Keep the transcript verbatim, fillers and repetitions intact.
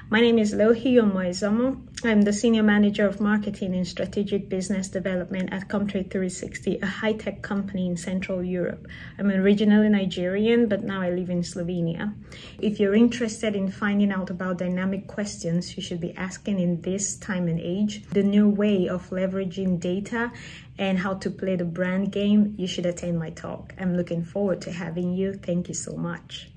My name is Lohi Omo-Ezomo. I'm the Senior Manager of Marketing and Strategic Business Development at Comtrade three sixty, a high-tech company in Central Europe. I'm originally Nigerian, but now I live in Slovenia. If you're interested in finding out about dynamic questions you should be asking in this time and age, the new way of leveraging data, and how to play the brand game, you should attend my talk. I'm looking forward to having you. Thank you so much.